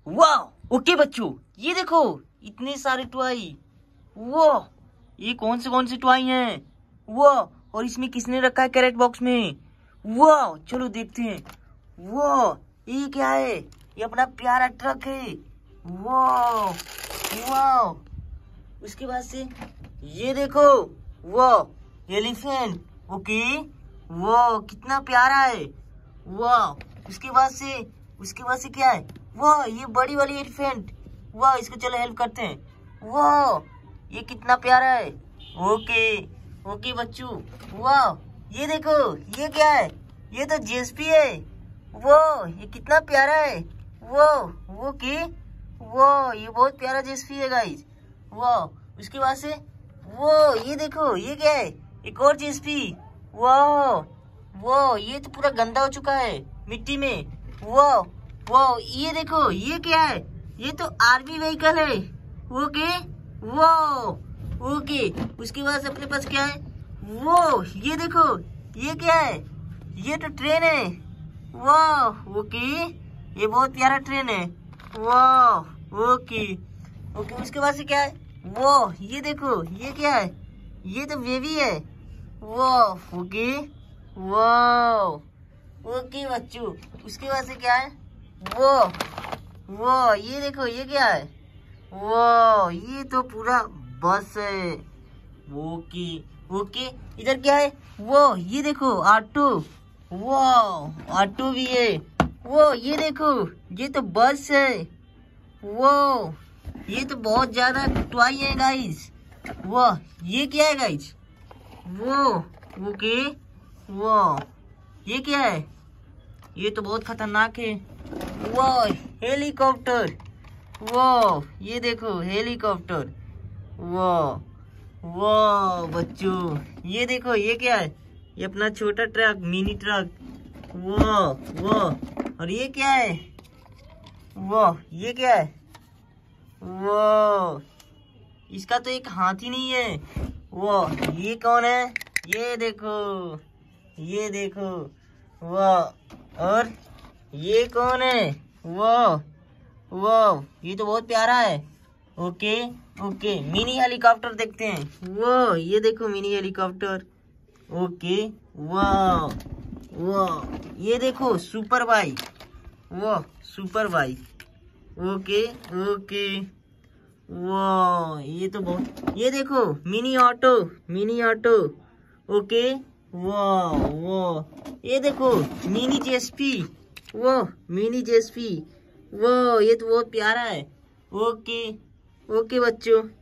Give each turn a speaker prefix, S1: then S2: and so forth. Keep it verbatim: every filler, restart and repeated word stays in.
S1: वाह ओके बच्चों, ये देखो इतने सारे टॉय। वाह, ये कौन से कौन से टॉय हैं? वाह, और इसमें किसने रखा है कैरेट बॉक्स में? वाह, चलो देखते हैं। वाह, ये क्या है? ये अपना प्यारा ट्रक है। वाह वाह, उसके बाद से ये देखो, वाह एलिफेंट। ओके, वाह कितना प्यारा है। वाह, उसके बाद से उसके बाद से क्या है? वाह, ये बड़ी वाली एलिफेंट। वाह, इसको चलो हेल्प करते हैं। वाह, ये कितना प्यारा है। ओके ओके बच्चों, वाह ये देखो, ये क्या है? ये तो जेएसपी है। वाह, ये कितना प्यारा है। वाह ओके, वाह ये बहुत प्यारा जेएसपी है गाइस। वाह, उसके बाद से वो ये देखो, ये क्या है? एक और जेएसपी। वाह वाह, ये तो पूरा गंदा हो चुका है मिट्टी में। वाह वाह, ये देखो, ये क्या है? ये तो आर्मी व्हीकल है। ओके, वाह ओके, उसके बाद अपने पास क्या है? वो ये देखो, ये क्या है? ये तो ट्रेन है। वाह ओके, ये बहुत प्यारा ट्रेन है। वाह ओके ओके, उसके बाद से क्या है? वो ये देखो, ये क्या है? ये तो बेबी है। वाह ओके, वाह ओके बच्चों, उसके बाद से क्या है? वो वो ये देखो, ये क्या है? वाह, ये तो पूरा बस है। ओके ओके, इधर क्या है? वो ये देखो, ऑटो। वाह, ऑटो भी है। वो ये देखो, ये तो बस है। वो ये तो बहुत ज्यादा टॉय है गाइस। वाह, ये क्या है गाइस? वो ओके, वाह ये क्या है? ये तो बहुत खतरनाक है। वाह, हेलीकॉप्टर। वाह, ये देखो हेलीकॉप्टर। वाह वाह बच्चों, ये देखो, ये क्या है? ये अपना छोटा ट्रक, मिनी ट्रक। वाह वाह, और ये क्या है? वाह, ये क्या है? वाह, इसका तो एक हाथ ही नहीं है। वाह, ये कौन है? ये देखो, ये देखो। वाह, और ये कौन है? वाह वाह, ये तो बहुत प्यारा है। ओके ओके, मिनी हेलीकॉप्टर देखते हैं। वाह, ये देखो मिनी हेलीकॉप्टर। ओके, वाह वाह, ये देखो सुपर बाइक। वाह, सुपर बाइक। ओके ओके, वाह ये तो बहुत, ये देखो mini auto, mini auto. Okay, वाह वाह, ये देखो मिनी जेएसपी। वाह, मिनी जेएसपी। वाह, ये तो बहुत प्यारा है। ओके ओके बच्चों।